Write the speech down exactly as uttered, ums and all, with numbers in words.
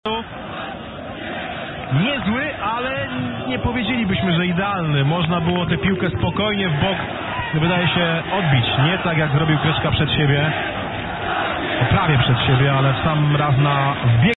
Niezły, ale nie powiedzielibyśmy, że idealny. Można było tę piłkę spokojnie w bok, wydaje się, odbić. Nie tak jak zrobił Kryszka przed siebie. Prawie przed siebie, ale w sam raz na wbieg.